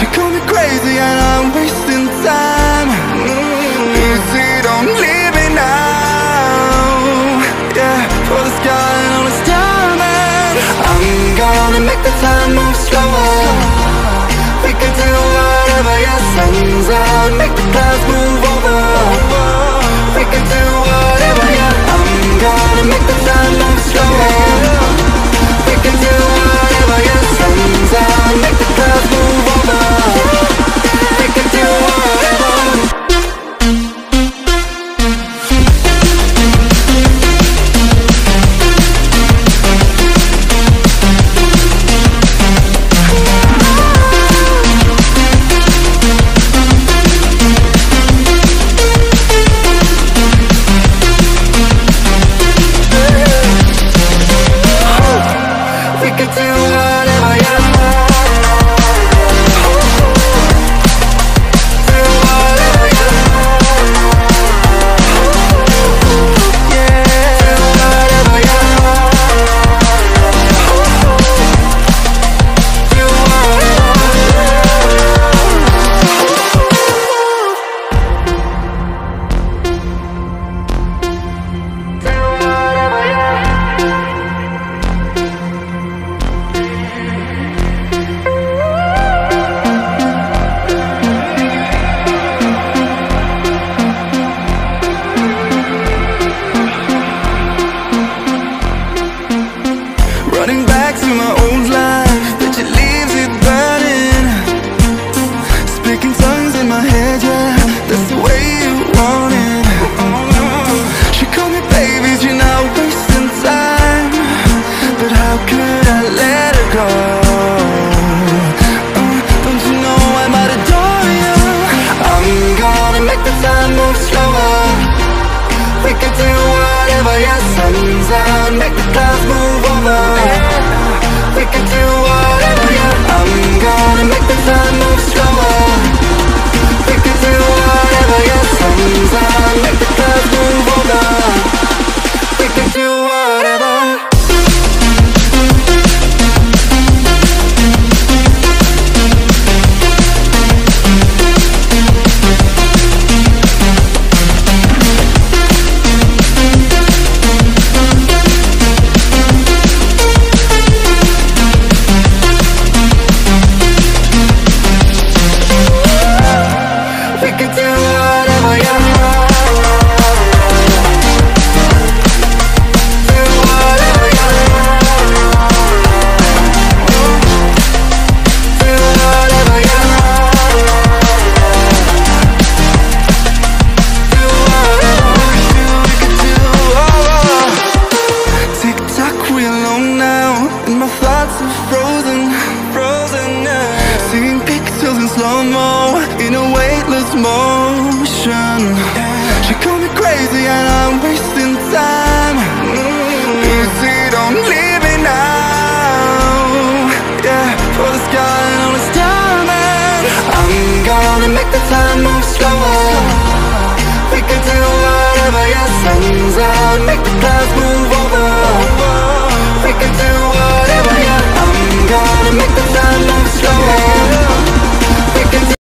She called me crazy and I'm wasting time. Easy, don't leave me now. Yeah, for the sky and all its diamond. I'm gonna make the time move slower. We can do whatever, yeah, sun's out, make the clouds move over. We can do whatever, yeah. I'm gonna make the time move slower. We can do whatever, yeah, sun's out, make the clouds move over. We can do whatever. Running back to my old life, but it leaves it burning. Speaking tongues in my head, yeah, that's the way you want it. She called me baby, you're not wasting time. But how could I let her go? Don't you know I might adore you? I'm gonna make the time move slower. We can do whatever, yeah, sun's out, make the clouds move over. We can do whatever, yeah. I'm gonna make the time move slower. We can do whatever, yeah, sun's out, make the clouds move over. We can do whatever. In a weightless motion. She called me crazy and I'm